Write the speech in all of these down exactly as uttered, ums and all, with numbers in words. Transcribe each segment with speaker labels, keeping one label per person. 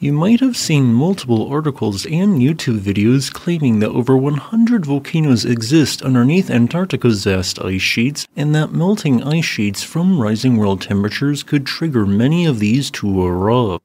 Speaker 1: You might have seen multiple articles and YouTube videos claiming that over one hundred volcanoes exist underneath Antarctica's vast ice sheets, and that melting ice sheets from rising world temperatures could trigger many of these to erupt.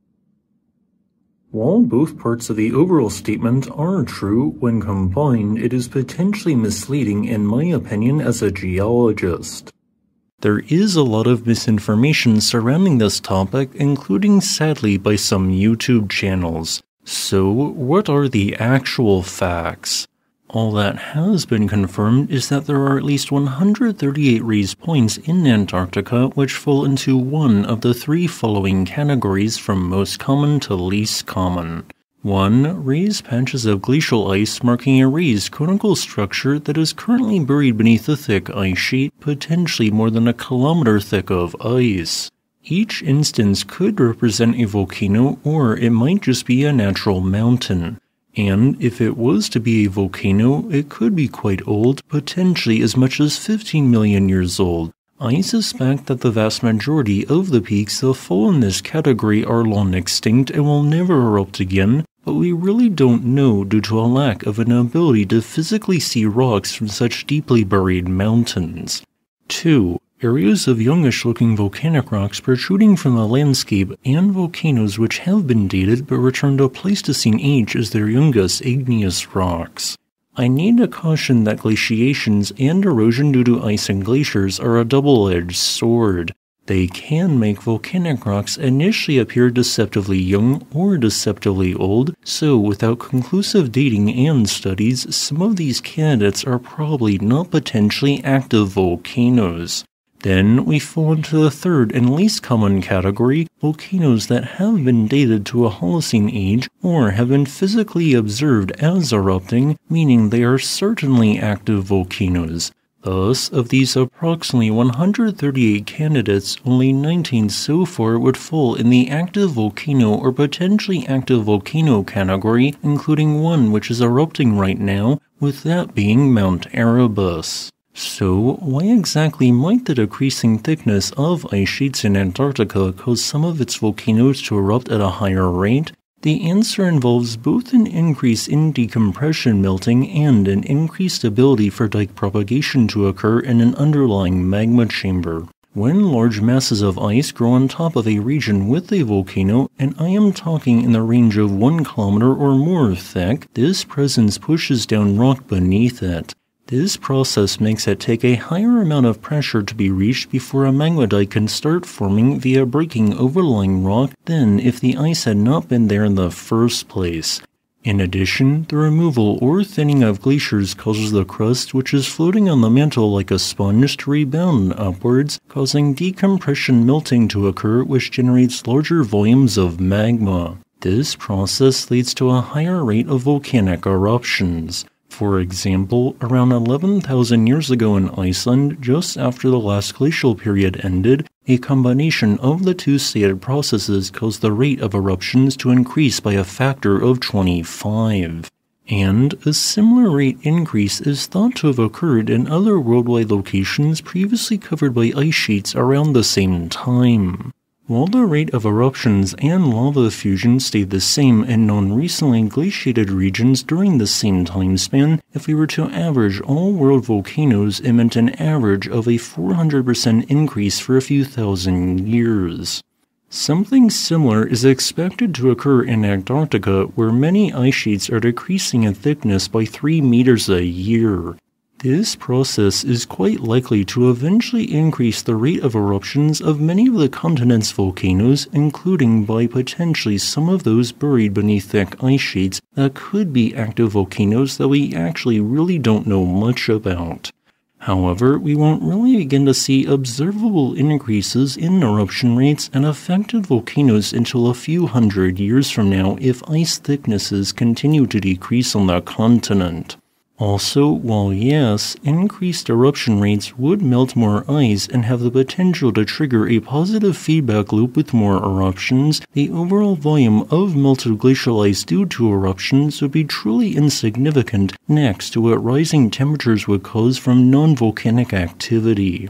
Speaker 1: While both parts of the overall statement are true, when combined, it is potentially misleading in my opinion as a geologist. There is a lot of misinformation surrounding this topic, including sadly by some YouTube channels. So, what are the actual facts? All that has been confirmed is that there are at least one hundred thirty-eight raised points in Antarctica which fall into one of the three following categories from most common to least common. one. Raised patches of glacial ice marking a raised conical structure that is currently buried beneath a thick ice sheet, potentially more than a kilometer thick of ice. Each instance could represent a volcano, or it might just be a natural mountain. And if it was to be a volcano, it could be quite old, potentially as much as fifteen million years old. I suspect that the vast majority of the peaks that fall in this category are long extinct and will never erupt again, but we really don't know due to a lack of an ability to physically see rocks from such deeply buried mountains. two. Areas of youngish-looking volcanic rocks protruding from the landscape and volcanoes which have been dated but return to Pleistocene age as their youngest igneous rocks. I need to caution that glaciations and erosion due to ice and glaciers are a double-edged sword. They can make volcanic rocks initially appear deceptively young or deceptively old, so without conclusive dating and studies, some of these candidates are probably not potentially active volcanoes. Then we fall into the third and least common category, volcanoes that have been dated to a Holocene age or have been physically observed as erupting, meaning they are certainly active volcanoes. Thus, of these approximately one hundred thirty-eight candidates, only nineteen so far would fall in the active volcano or potentially active volcano category, including one which is erupting right now, with that being Mount Erebus. So, why exactly might the decreasing thickness of ice sheets in Antarctica cause some of its volcanoes to erupt at a higher rate? The answer involves both an increase in decompression melting and an increased ability for dike propagation to occur in an underlying magma chamber. When large masses of ice grow on top of a region with a volcano, and I am talking in the range of one kilometer or more thick, this presence pushes down rock beneath it. This process makes it take a higher amount of pressure to be reached before a magma dike can start forming via breaking overlying rock than if the ice had not been there in the first place. In addition, the removal or thinning of glaciers causes the crust, which is floating on the mantle like a sponge, to rebound upwards, causing decompression melting to occur, which generates larger volumes of magma. This process leads to a higher rate of volcanic eruptions. For example, around eleven thousand years ago in Iceland, just after the last glacial period ended, a combination of the two stated processes caused the rate of eruptions to increase by a factor of twenty-five. And a similar rate increase is thought to have occurred in other worldwide locations previously covered by ice sheets around the same time. While the rate of eruptions and lava fusion stayed the same in non-recently glaciated regions during the same time span, if we were to average all world volcanoes, it meant an average of a four hundred percent increase for a few thousand years. Something similar is expected to occur in Antarctica, where many ice sheets are decreasing in thickness by three meters a year. This process is quite likely to eventually increase the rate of eruptions of many of the continent's volcanoes, including by potentially some of those buried beneath thick ice sheets that could be active volcanoes that we actually really don't know much about. However, we won't really begin to see observable increases in eruption rates and affected volcanoes until a few hundred years from now if ice thicknesses continue to decrease on the continent. Also, while yes, increased eruption rates would melt more ice and have the potential to trigger a positive feedback loop with more eruptions, the overall volume of melted glacial ice due to eruptions would be truly insignificant next to what rising temperatures would cause from non-volcanic activity.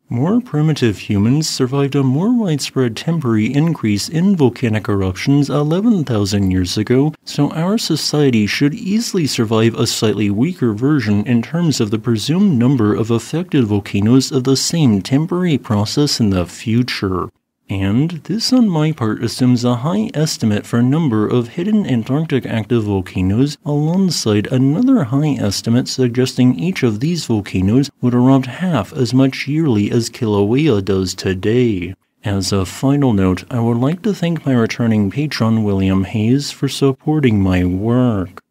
Speaker 1: More primitive humans survived a more widespread temporary increase in volcanic eruptions eleven thousand years ago, so our society should easily survive a slightly weaker version in terms of the presumed number of affected volcanoes of the same temporary process in the future. And this on my part assumes a high estimate for number of hidden Antarctic active volcanoes alongside another high estimate suggesting each of these volcanoes would erupt half as much yearly as Kilauea does today. As a final note, I would like to thank my returning patron William Hayes for supporting my work.